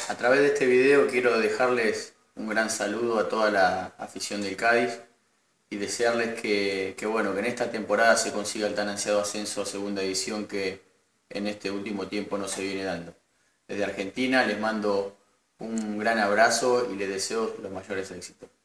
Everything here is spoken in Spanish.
A través de este video quiero dejarles un gran saludo a toda la afición del Cádiz y desearles bueno, que en esta temporada se consiga el tan ansiado ascenso a segunda división que en este último tiempo no se viene dando. Desde Argentina les mando un gran abrazo y les deseo los mayores éxitos.